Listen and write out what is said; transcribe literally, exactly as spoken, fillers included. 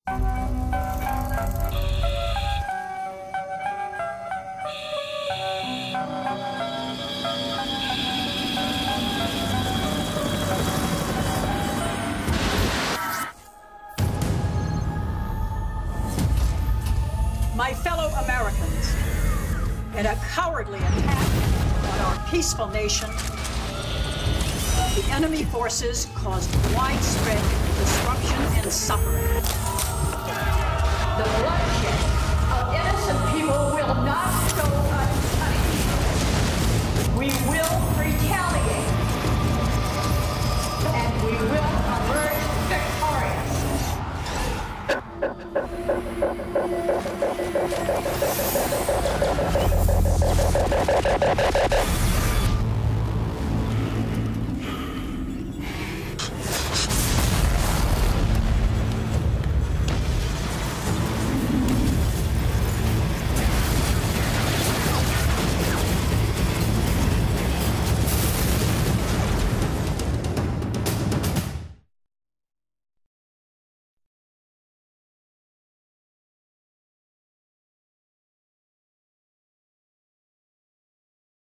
My fellow Americans, in a cowardly attack on our peaceful nation, the enemy forces caused widespread destruction and suffering. The bloodshed of innocent people will not go unpunished. We will